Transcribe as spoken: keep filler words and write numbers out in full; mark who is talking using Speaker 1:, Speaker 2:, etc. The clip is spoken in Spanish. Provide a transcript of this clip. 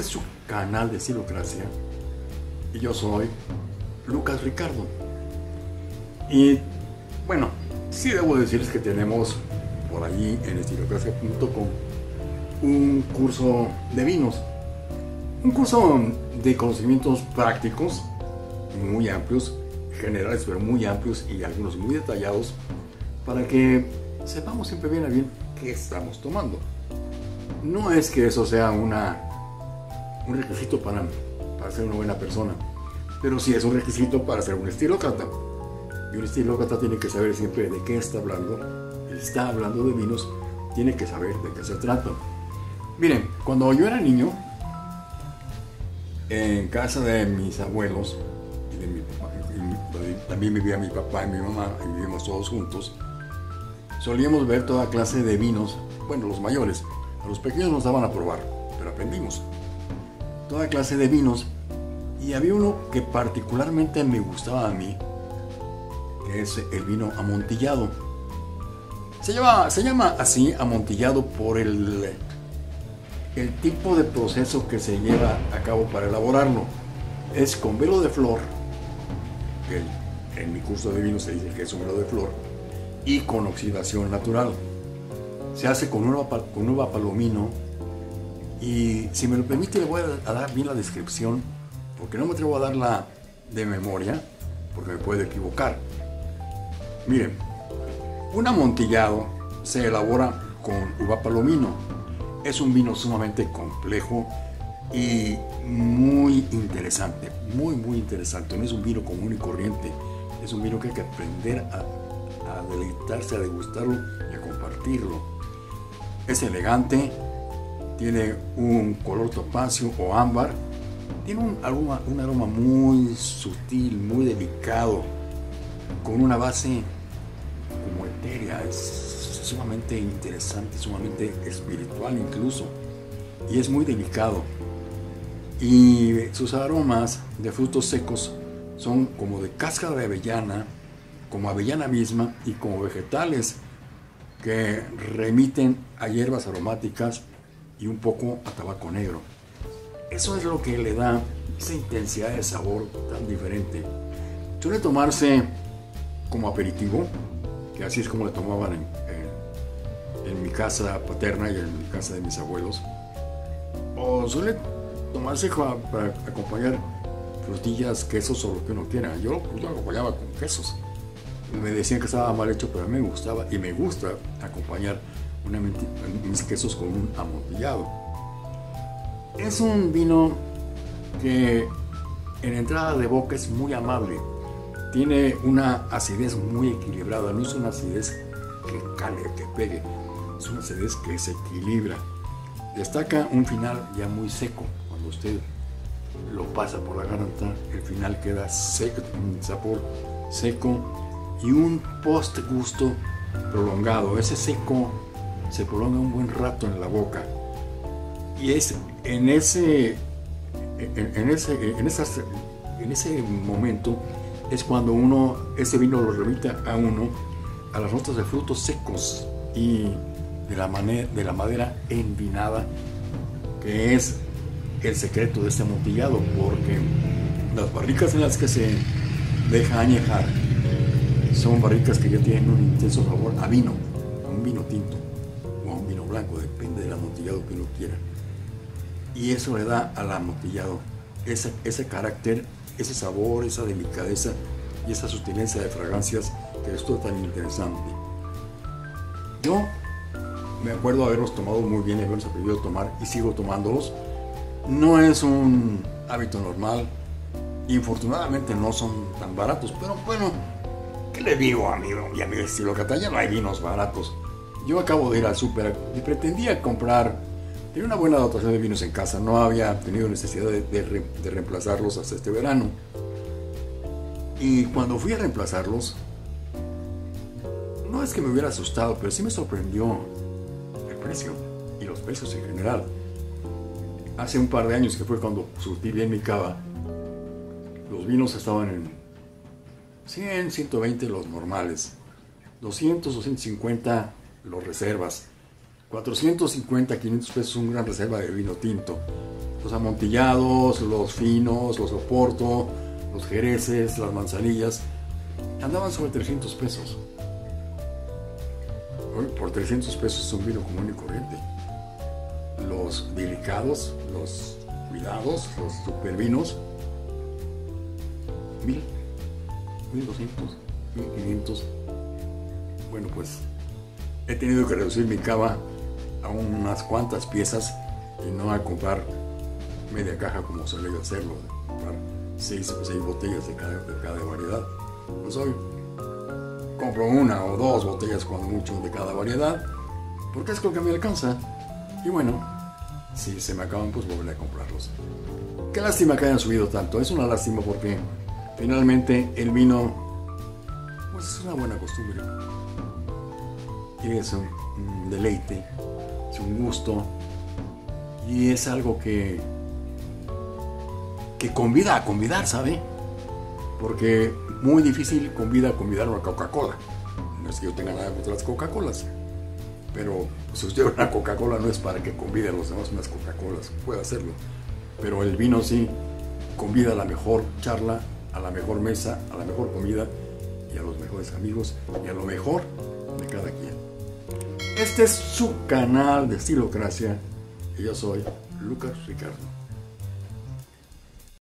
Speaker 1: Este es su canal de Estilocracia y yo soy Lucas Ricardo. Y bueno, sí debo decirles que tenemos por allí en estilocracia punto com un curso de vinos, un curso de conocimientos prácticos muy amplios, generales pero muy amplios y algunos muy detallados, para que sepamos siempre bien a bien qué estamos tomando. No es que eso sea una, un requisito para, para ser una buena persona, pero sí es un requisito para ser un estilócrata. Y un estilócrata tiene que saber siempre de qué está hablando. Si está hablando de vinos, tiene que saber de qué se trata. Miren, cuando yo era niño, en casa de mis abuelos, y de mi papá, y también vivía mi papá y mi mamá, y vivíamos todos juntos, solíamos ver toda clase de vinos. Bueno, los mayores, a los pequeños nos daban a probar, pero aprendimos. Toda clase de vinos, y había uno que particularmente me gustaba a mí, que es el vino amontillado. Se llama, se llama así amontillado por el, el tipo de proceso que se lleva a cabo para elaborarlo. Es con velo de flor, que en mi curso de vino se dice que es un velo de flor, y con oxidación natural. Se hace con uva, con uva palomino, y si me lo permite le voy a dar bien la descripción, porque no me atrevo a darla de memoria, porque me puedo equivocar. Miren, un amontillado se elabora con uva palomino. Es un vino sumamente complejo y muy interesante, muy muy interesante. No es un vino común y corriente, es un vino que hay que aprender a, a deleitarse, a degustarlo y a compartirlo. Es elegante, tiene un color topacio o ámbar, tiene un aroma, un aroma muy sutil, muy delicado, con una base como etérea. Es sumamente interesante, sumamente espiritual incluso, y es muy delicado. Y sus aromas de frutos secos son como de cáscara de avellana, como avellana misma, y como vegetales que remiten a hierbas aromáticas y un poco a tabaco negro. Eso es lo que le da esa intensidad de sabor tan diferente. Suele tomarse como aperitivo, que así es como le tomaban en, en, en mi casa paterna y en mi casa de mis abuelos, o suele tomarse para acompañar frutillas, quesos o lo que uno quiera. Yo, yo lo acompañaba con quesos. Me decían que estaba mal hecho, pero a mí me gustaba y me gusta acompañar una, mis quesos con un amontillado. Es un vino que en entrada de boca es muy amable. Tiene una acidez muy equilibrada, no es una acidez que cale, que pegue, es una acidez que se equilibra. Destaca un final ya muy seco. Cuando usted lo pasa por la garganta, el final queda seco, un sabor seco y un postgusto prolongado. Ese seco se prolonga un buen rato en la boca, y es en ese, en, en ese, en esas, en ese momento es cuando uno, ese vino lo remite a uno a las notas de frutos secos y de la, manera, de la madera envinada, que es el secreto de este amontillado, porque las barricas en las que se deja añejar son barricas que ya tienen un intenso sabor a vino, a un vino tinto o a un vino blanco, depende del amontillado que uno quiera. Y eso le da al amontillado ese, ese carácter, ese sabor, esa delicadeza y esa sutileza de fragancias que esto es tan interesante. Yo me acuerdo haberlos tomado muy bien y haberlos aprendido a tomar, y sigo tomándolos. No es un hábito normal, infortunadamente no son tan baratos, pero bueno, ¿qué le digo, amigo y amigo estilócrata? Ya no hay vinos baratos. Yo acabo de ir al súper y pretendía comprar, tenía una buena dotación de vinos en casa, no había tenido necesidad de, de, re, de reemplazarlos hasta este verano. Y cuando fui a reemplazarlos, no es que me hubiera asustado, pero sí me sorprendió el precio y los precios en general. Hace un par de años, que fue cuando surtí bien mi cava, los vinos estaban en cien, ciento veinte los normales, doscientos o ciento cincuenta los reservas, cuatrocientos cincuenta, quinientos pesos un gran reserva de vino tinto. Los amontillados, los finos, los Oporto, los jereces, las manzanillas, andaban sobre trescientos pesos. Hoy por trescientos pesos es un vino común y corriente. Los delicados, los cuidados, los supervinos, mil, mil doscientos, mil quinientos. Bueno, pues he tenido que reducir mi cava a unas cuantas piezas y no a comprar media caja como solía hacerlo, comprar seis o seis botellas de cada, de cada variedad. Pues hoy compro una o dos botellas cuando mucho de cada variedad, porque es lo que me alcanza. Y bueno, si se me acaban, pues volveré a comprarlos. Qué lástima que hayan subido tanto. Es una lástima porque finalmente el vino, pues es una buena costumbre. Y es un, un deleite, es un gusto. Y es algo que, que convida a convidar, ¿sabe? Porque muy difícil convida a convidar una Coca-Cola. No es que yo tenga nada contra las Coca-Colas, pero si usted una Coca-Cola no es para que convide a los demás unas Coca-Colas, puede hacerlo. Pero el vino sí convida a la mejor charla, a la mejor mesa, a la mejor comida y a los mejores amigos y a lo mejor de cada quien. Este es su canal de Estilocracia y yo soy Lucas Ricardo.